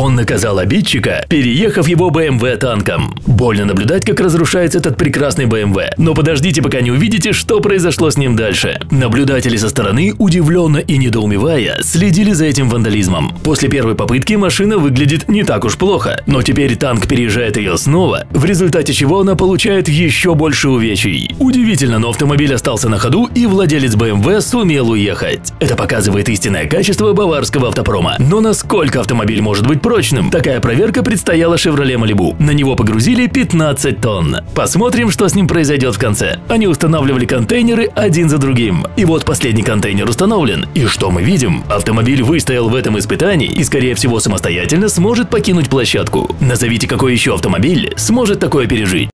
Он наказал обидчика, переехав его BMW танком. Больно наблюдать, как разрушается этот прекрасный BMW. Но подождите, пока не увидите, что произошло с ним дальше. Наблюдатели со стороны, удивленно и недоумевая, следили за этим вандализмом. После первой попытки машина выглядит не так уж плохо, но теперь танк переезжает ее снова, в результате чего она получает еще больше увечий. Удивительно, но автомобиль остался на ходу, и владелец BMW сумел уехать. Это показывает истинное качество баварского автопрома. Но насколько автомобиль может быть прочным? Такая проверка предстояла Chevrolet Malibu. На него погрузили 15 тонн. Посмотрим, что с ним произойдет в конце. Они устанавливали контейнеры один за другим. И вот последний контейнер установлен. И что мы видим? Автомобиль выстоял в этом испытании и, скорее всего, самостоятельно сможет покинуть площадку. Назовите, какой еще автомобиль сможет такое пережить.